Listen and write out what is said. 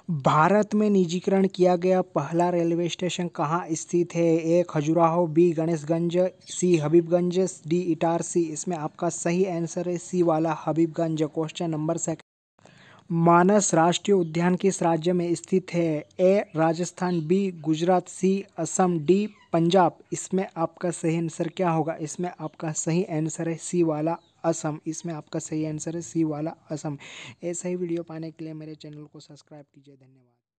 भारत में निजीकरण किया गया पहला रेलवे स्टेशन कहाँ स्थित है? A Khajuraho, B Ganeshganj, C Habibganj, D Itarsi. इसमें आपका सही आंसर है सी वाला हबीबगंज। Question number 2। मानस राष्ट्रीय उद्यान किस राज्य में स्थित है? A Rajasthan, B Gujarat, C Assam, D Punjab. इसमें आपका सही आंसर क्या होगा? इसमें आपका सही आंसर है सी वाला असम। इसमें आपका सही आंसर है सी वाला असम। ऐसा ही वीडियो पाने के लिए मेरे चैनल को सब्सक्राइब कीजिए। धन्यवाद।